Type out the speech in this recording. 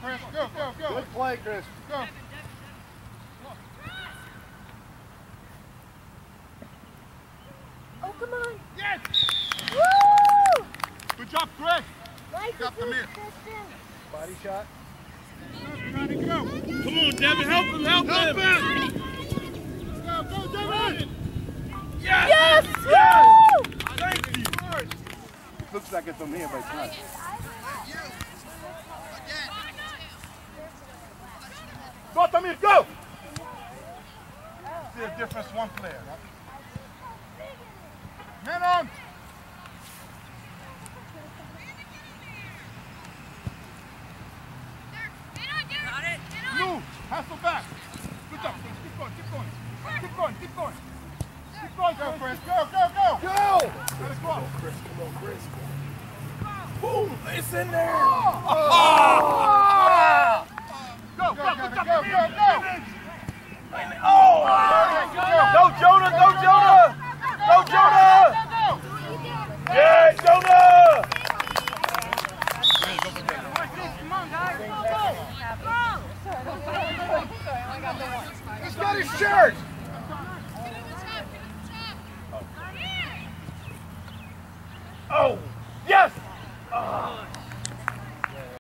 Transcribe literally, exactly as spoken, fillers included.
Chris. Go, go, go. Good play, Chris. Go. Oh, come on. Yes! Woo! Good job, Chris. Nice Got the miss. Body shot. Trying to go. Come on, Devin, help him, help, Help him. him. Go, go, Devin. Yes! Yes! Yes! Woo! Thank you. Looks like it's from here, but it's not. Go, Tamir, go! See a difference, one player. Man on! Move! Hustle back! Good job, Chris. Keep going, keep going. Keep going, keep going. Keep going, go, Chris. Go, go, go! Go! Let it go. Chris, come on, Chris. Boom! It's in there. Oh! Go, go, go, go, go, go, go! Oh! Go, Jonah! Go, Jonah! Go, Jonah! Yeah, Jonah! Come on, guys. Go, go. He's got his shirt!